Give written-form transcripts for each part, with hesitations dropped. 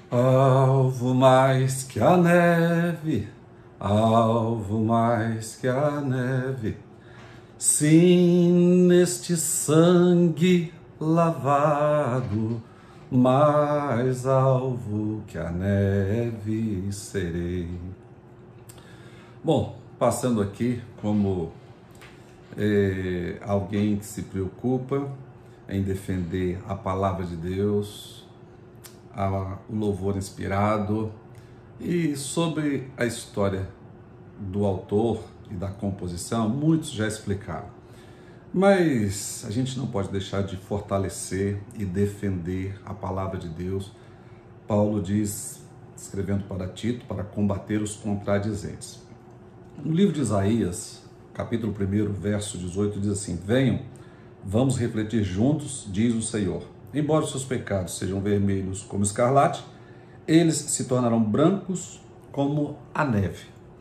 Alvo mais que a neve, alvo mais que a neve, sim, neste sangue lavado, mais alvo que a neve serei. Bom, passando aqui como alguém que se preocupa em defender a palavra de Deus, o louvor inspirado, e sobre a história do autor e da composição, muitos já explicaram. Mas a gente não pode deixar de fortalecer e defender a palavra de Deus. Paulo diz, escrevendo para Tito, para combater os contradizentes. No livro de Isaías, capítulo 1, verso 18, diz assim: venham, vamos refletir juntos, diz o Senhor. Embora os seus pecados sejam vermelhos como escarlate, eles se tornarão brancos como a neve.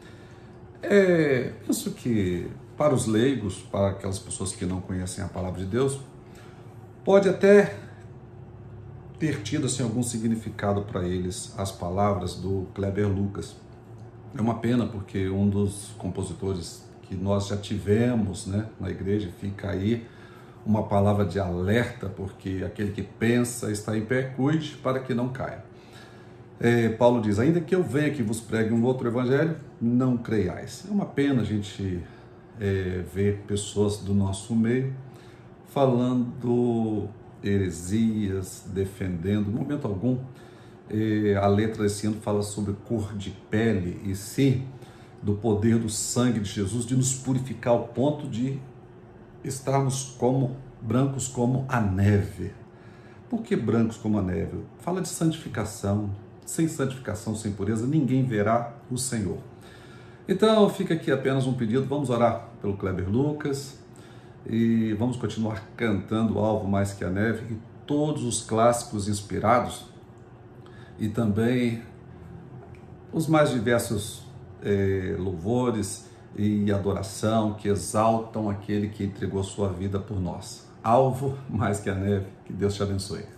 Penso que para os leigos, para aquelas pessoas que não conhecem a palavra de Deus, pode até ter tido assim, algum significado para eles as palavras do Kleber Lucas. É uma pena porque um dos compositores que nós já tivemos, né, na igreja, fica aí uma palavra de alerta, porque aquele que pensa está em pé, cuide para que não caia. Paulo diz: ainda que eu venha que vos pregue um outro evangelho, não creiais. É uma pena a gente ver pessoas do nosso meio falando heresias, defendendo, no momento algum. A letra desse ano fala sobre cor de pele, e sim do poder do sangue de Jesus de nos purificar ao ponto de estarmos como brancos como a neve. Por que brancos como a neve? Fala de santificação. Sem santificação, sem pureza, ninguém verá o Senhor. Então fica aqui apenas um pedido: vamos orar pelo Kleber Lucas e vamos continuar cantando Alvo Mais Que a Neve e todos os clássicos inspirados, e também os mais diversos louvores e adoração que exaltam aquele que entregou sua vida por nós. Alvo mais que a neve. Que Deus te abençoe.